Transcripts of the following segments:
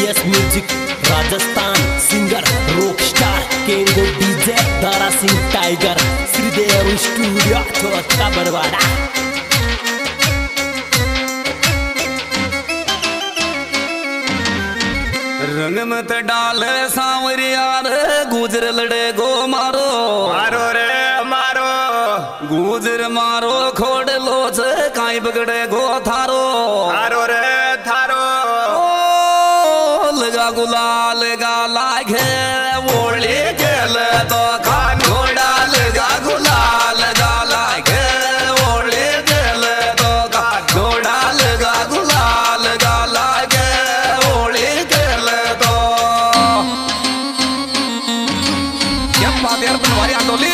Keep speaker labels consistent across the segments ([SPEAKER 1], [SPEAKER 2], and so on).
[SPEAKER 1] PS music Rajasthan singer rock star केंगो DJ Dara Singh tiger Shridev studio Chhota Barwada.
[SPEAKER 2] रंग मत डाल सांवरिया रे गुजर लड़े गो मारो
[SPEAKER 3] मारो रे मारो
[SPEAKER 2] गुजर मारो खोड़ लोच काई बगड़े गो थारो
[SPEAKER 3] थारो रे थारो
[SPEAKER 2] ओ लगा गुलाल गा लागे ओली गेल तो खान घोड़ा लगा गुलाल गा लागे ओली गेल तो खान घोड़ा लगा गुलाल गा लागे ओली गेल तो क्या बात यार बनवारी आंदोली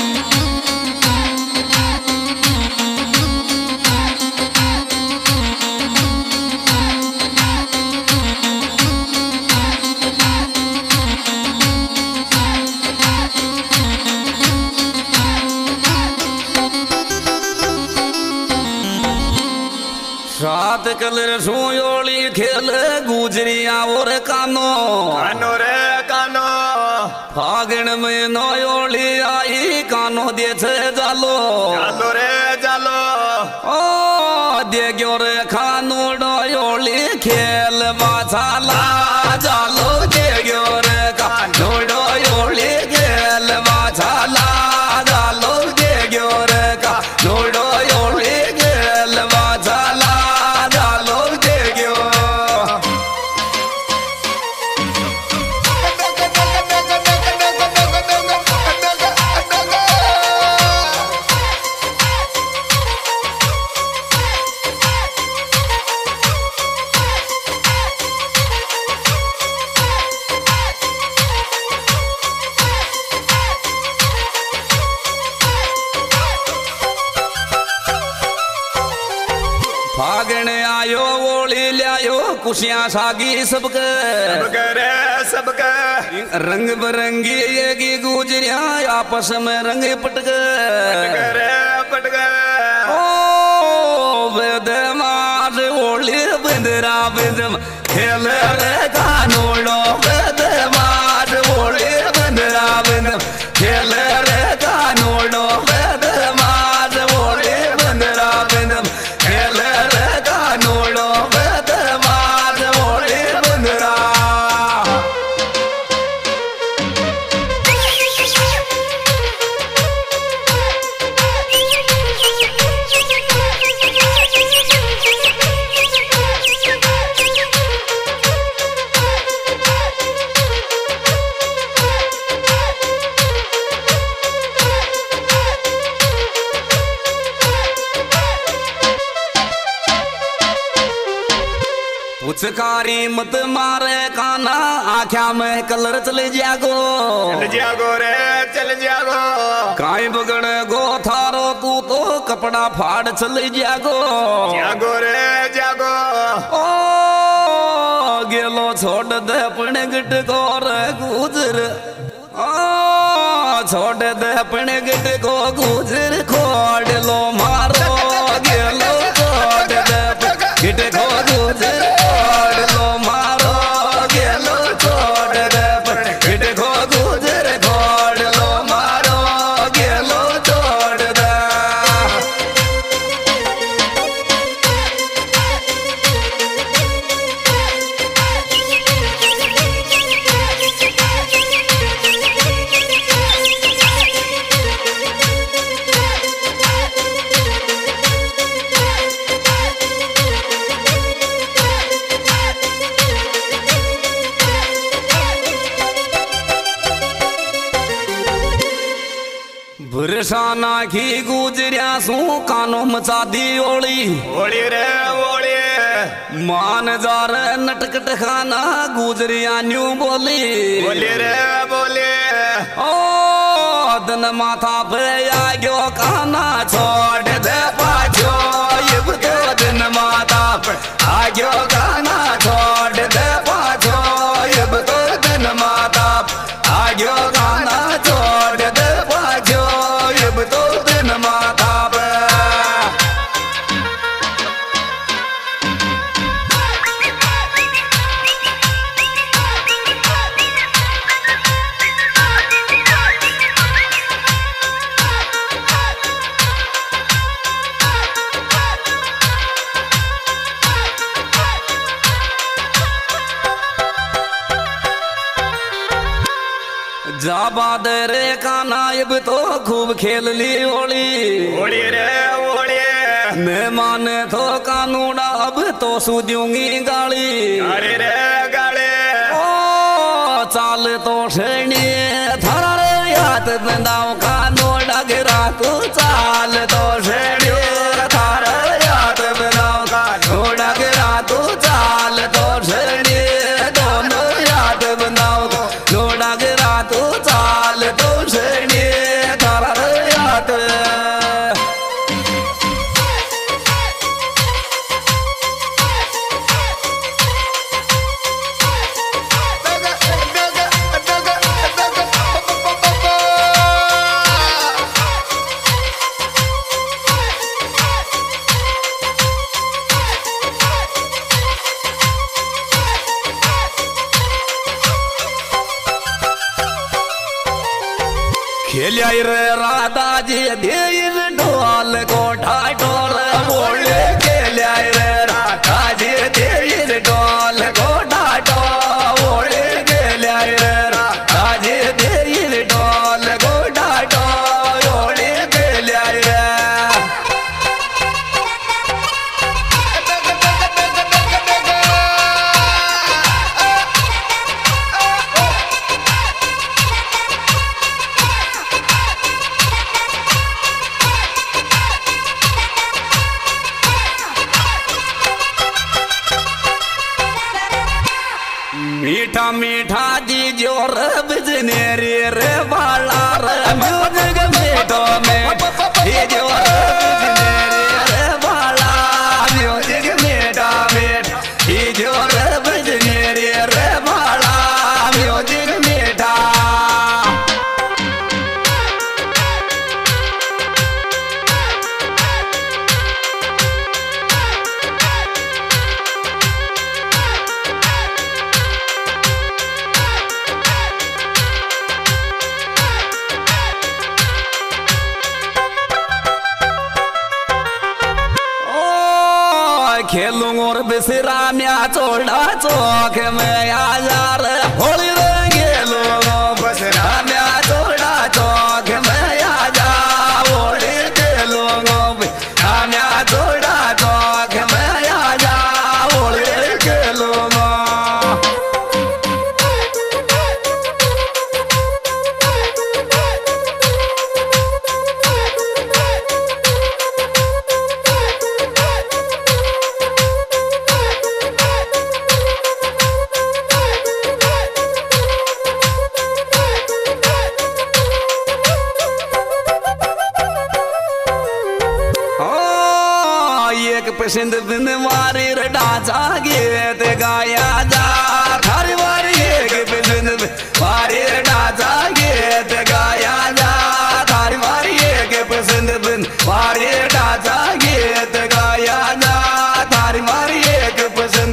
[SPEAKER 2] रात कलर सोयोली खेल गुजरिया और कानो
[SPEAKER 3] कानो रे कानो
[SPEAKER 2] फागण में नोयोली आई कानो दे जालो
[SPEAKER 3] जालो रे जालो
[SPEAKER 2] ओ दे ग्यो रे खानो डोयोली खेल बाछाला जालो दे ग्यो रे खानो डोयोली खेल बाछाला जालो दे ग्यो रे खानो डोयोली खेल बाछाला फागण आयो ओली लायो खुशियां सागी सबके
[SPEAKER 3] सबके रे सबके
[SPEAKER 2] रंग बिरंगी ये गुजरिया आपस में रंग पटके
[SPEAKER 3] रे पटके
[SPEAKER 2] ओ वेद मार ओली बिंदरा बिंदम खेल रे कानोड़ो वेद मार ओली बिंदरा बिंदम खेल रे कानोड़ो वेद मार ओली बिंदरा बिंदम खेल रे कानोड़ो वेद मार ओली बिंदरा पुचकारी मत मारे काना आख्या में कलर चले जागो
[SPEAKER 3] चल जागो रे चल जागो
[SPEAKER 2] काई बगड़े गो थारो तू तो कपड़ा फाड़ चले जागो
[SPEAKER 3] जागो रे जागो
[SPEAKER 2] ओ गेलो छोड़ दे अपने गिट को रे गुजर ओ छोड़ दे अपने गिट को गुजर खोड़ लो मारो गेलो छोड़ दे गिट को गुजर खोड़ लो मारो गेलो छोड़ दे गिट को गुजर खोड़ लो मारो गेलो छोड़ दे भरसाना की गुजरिया सू कानो मचा दी ओली
[SPEAKER 3] ओली रे ओली
[SPEAKER 2] मान जा रे नटकट खाना गुजरिया न्यू बोली
[SPEAKER 3] बोली रे बोली
[SPEAKER 2] ओ दन माथा पे आ गयो काना छोड़ दे पाछो ये तो दिन माथा पे आ गयो काना छोड़ दे पाछो ये तो दिन माथा आ गयो काना छोड़ दे पाछो ये तो दिन माथा पे जाबा दे रे काना अब तो खूब खेल ली होली
[SPEAKER 3] होली रे होली
[SPEAKER 2] मेहमान तो कानूड़ा अब तो सूझूंगी गाली
[SPEAKER 3] अरे रे गाले
[SPEAKER 2] ओ चाल तो शेणी थारा रे याद बंदाओ कानूड़ा गिरा तू चाल तो शेणी थारा याद बंदाओ कानूड़ा गिरा तू चाल तो शेणी दोनों याद बंदाओ नोड़ा गिरा तू चाल तो शेणी थारा याद खेलिया रे राधा जी देर ढोल गोठा ढोल बोले खेलिया रे राधा जी देर ढोल गोठा ढोल बोले खेलिया रे राधा जी देर ढोल गोठा ढोल बोले खेलिया रे मीठा मीठा जी जोर बिजने रे बाला रे म्यूजिक मीठो में ये जोर बिजने रे बाला म्यूजिक मीठा मीठ ये जोर बिजने रे बाला म्यूजिक मीठा खेलूं और बिसरा म्या चोड़ा चौक में आ यार होली रे खेलूं बिसरा म्या चोड़ा चौक में आ जा होली खेलूं म्या चोड़ा चौक में आ जा होली खेलूं पसंद बिन मारी डांचा गीत गाया जा थारी मारी एक पसंद मारी डांचा गीत गाया जा थारी मारी एक पसंद बिन मारी डांचा गीत गाया जा थारी मारी एक पसंद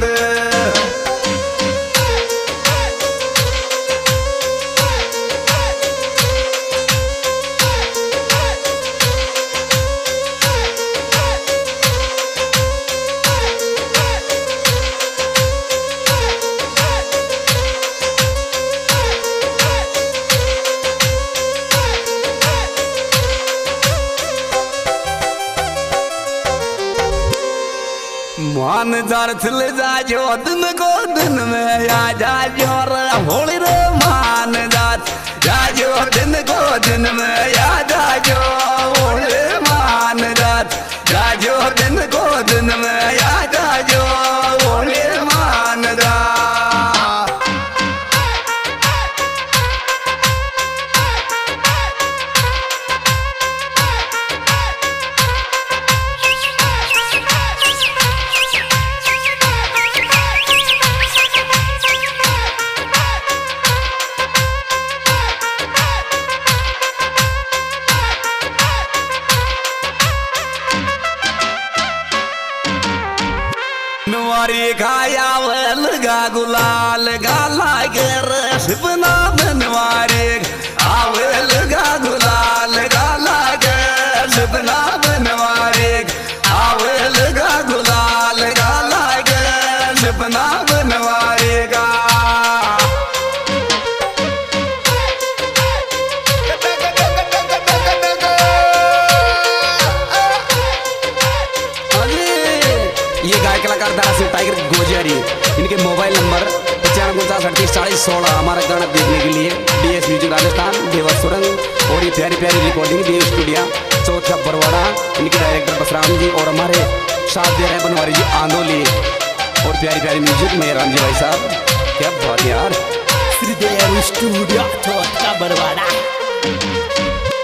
[SPEAKER 2] मान जार चल जाजो दिन को दिन में आ जाजो रे होली रे मान जार जाजो दिन को दिन में आ जाजो होली मान जार जाजो दिन को दिन में आ जाजो होली मान जार नवारी खाया लगा गुलाल गाला गर सिपना बनवारी आवे लगा गुलाल गाला गर सिपना बनवारी आवे लगा गुलाल गाला गर सिपना बनवारी गा स्टार दारासिंह टाइगर गोजियारी। इनके मोबाइल नंबर 9549384016। हमारा गाना देखने के लिए DS म्यूजिक राजस्थान, देवा सुरंग और ये प्यारी प्यारी रिकॉर्डिंग देव स्टूडियो चौथा बरवाड़ा। इनके डायरेक्टर बसराम जी और हमारे साथ दे रहे हैं बनवारी जी आंदोली और प्यारी प्यारी म्यूजिक मेहरान जी भाई साहब। क्या बात यार।
[SPEAKER 1] श्रीदेव स्टूडियो चौथा बरवाड़ा।